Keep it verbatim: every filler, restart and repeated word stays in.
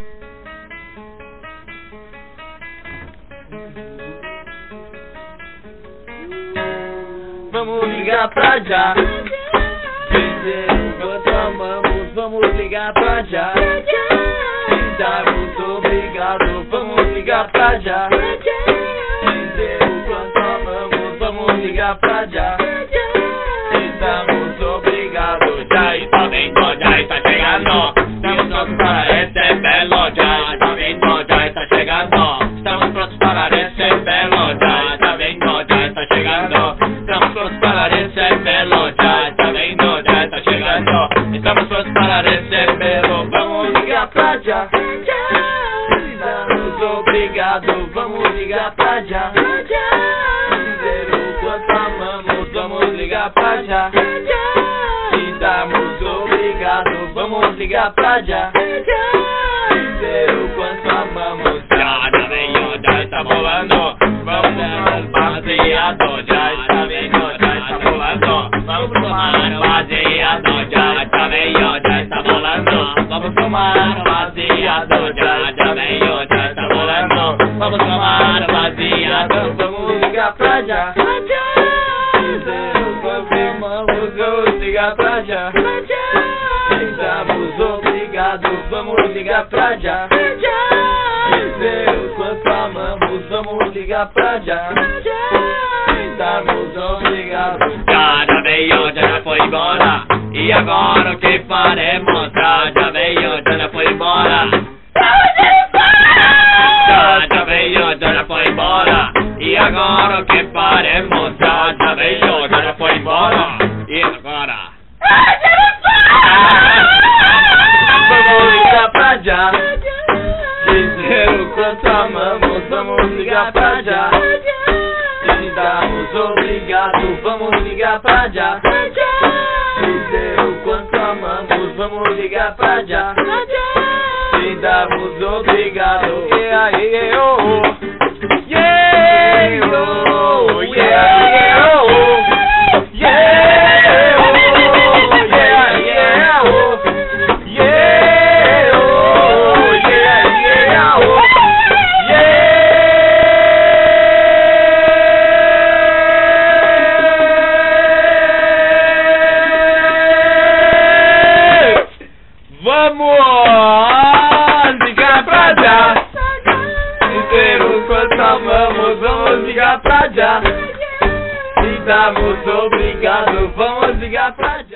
Vamos ligar pra já, dizer o quanto amamos. Vamos ligar pra já, darmos obrigado. Vamos ligar pra já, dizer o quanto amamos. Vamos ligar pra já, darmos obrigado. Já está vendo, já está chegando. Estamos prontos para recebê-lo. Já está vendo, já está chegando. Estamos prontos para recebê-lo. Já está vendo, já está chegando. Estamos prontos para recebê-lo. Já está vendo, já está chegando. Estamos prontos para recebê-lo. Vamos ligar pra já, darmos obrigado. Vamos ligar pra já, dizer o quanto amamos. Vamos ligar pra já, e darmos obrigado. Vamos ligar pra já, dizer o quanto amamos. Já está vendo, já está rolando. Vamos tomar baseado. Já está vendo, já está rolando. Vamos tomar baseado. Já está vendo, já está rolando. Vamos tomar baseado. Já está vendo, já está rolando. Vamos tomar baseado. Vamos ligar pra já, dizer o quanto amamos. Vamos ligar pra já, e darmos obrigado. Vamos ligar pra já, dizer o quanto amamos. Vamos ligar pra já, e darmos obrigado. Já já veio, já já foi embora. E agora o que faremos? Já já veio, já já foi embora. Já já veio, já já foi embora. E agora o que faremos? Já já veio, já já foi embora. E agora? Vamos ligar pra já, dizer o quanto amamos. Vamos ligar pra já, e darmos obrigado. Vamos ligar pra já, dizer o quanto amamos. Vamos ligar pra já, e darmos obrigado. Yeah, yeah, oh, oh. Yeah, oh, yeah, yeah, oh, oh. Yeah, oh, yeah, yeah, oh. Yeah, oh, yeah, yeah, oh. Yeah! Vamos ligar pra já, dizer o quanto amamos. Vamos ligar pra já, e darmos obrigado. Vamos ligar pra já.